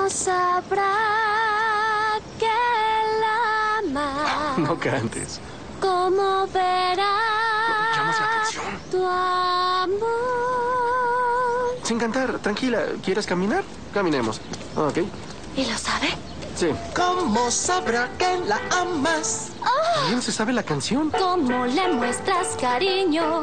¿Cómo sabrá que la ama? No cantes. ¿Cómo verá Llamas la atención. tu amor? Sin cantar, tranquila. ¿Quieres caminar? Caminemos. Ok. ¿Y lo sabe? Sí. ¿Cómo sabrá que la amas? ¿También se sabe la canción? ¿Cómo le muestras cariño?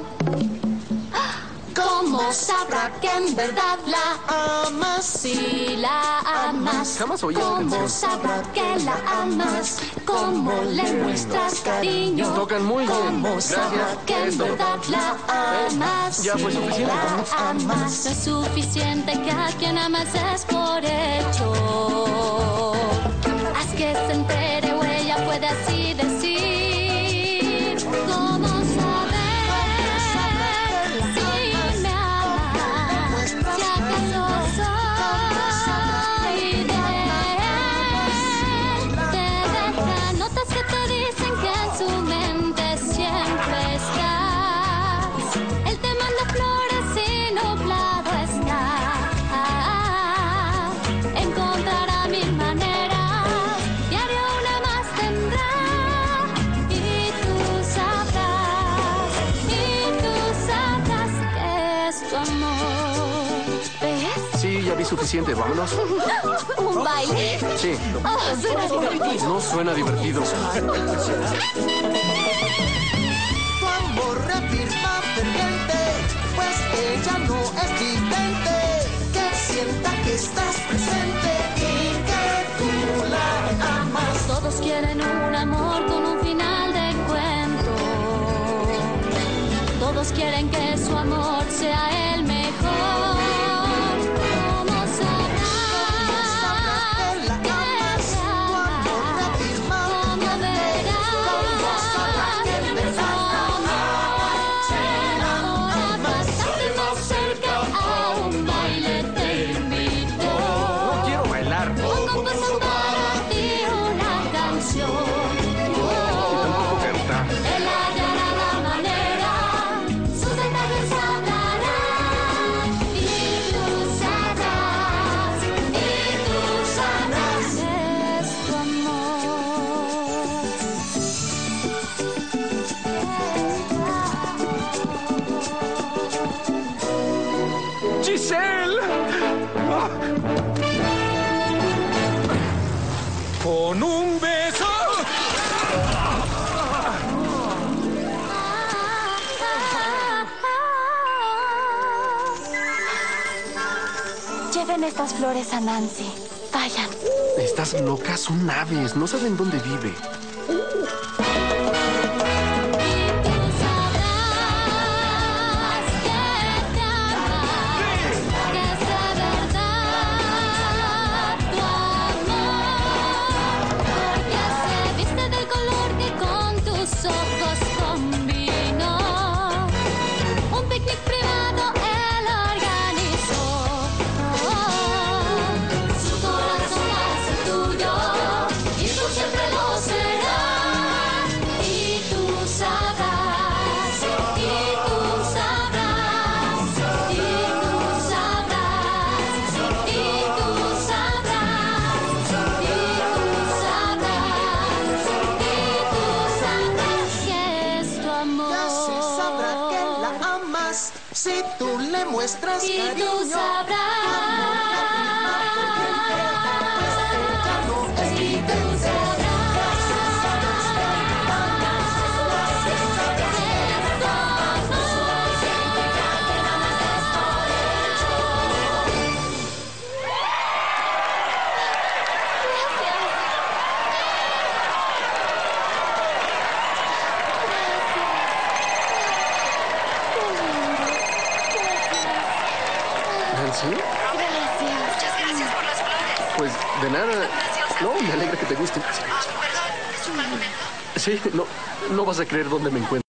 ¿Cómo sabrá que en verdad la Amas. si la amas? Jamás oí esa ¿Cómo canción. sabrá que la amas? ¿Cómo le muestras cariño? Tocan muy bien. ¿Cómo sabrá Gracias. que Es en todo. verdad la amas? Ya fue Si suficiente. la amas. No es suficiente que a quien amas es por hecho. Haz que se entere o ella puede así decir. ¿Cómo saber si me amas? Si acaso soy de él. Te deja notas que te dicen que en su mente siempre estás. Él te manda flores y nublado está. Encontrará mil maneras, diario una más tendrá. Y tú sabrás que es tu amor. ¿Ves? Sí, ya vi suficiente. Vámonos. ¿Un baile? Sí. Oh, suena divertido. No suena divertido. Tu amor reafirma ferviente, pues ella no es vidente. Que sienta que estás presente y que tú la amas. Todos quieren un amor con un final de cuento. Todos quieren que su amor sea el mejor. ¿Cómo sabrás Que la amas. Tu amor reafirma ¿Cómo ferviente. ¿Cómo sabrá que en verdad Ahora pasarte más cerca a un baile te invito. No quiero bailar. O compuso para ti una canción. Tampoco cantar. Él hallará la manera, sus detalles hablará. Y tú sabrás es tu amor. ¡Giselle! Ah. Con un beso. Lleven estas flores a Nancy. Vayan. Estás loca, son aves. No saben dónde vive. Y tú sabrás que te amas, que es de verdad tu amor, porque se viste del color que con tus ojos combinó. Un picnic privado él organizó. Su corazón es el tuyo y tú siempre lo serás. Y tú sabrás, y tú sabrás, y tú sabrás, y tú sabrás, y tú sabrás que es tu amor. Y así sabrá que la amas si tú le muestras Y cariño. tú sabrás. Ella no es vidente. ¿Nancy? Muchas gracias por las flores. Pues de nada. No, me alegra que te gusten. Perdón, es un mal momento. Sí, no vas a creer dónde me encuentro.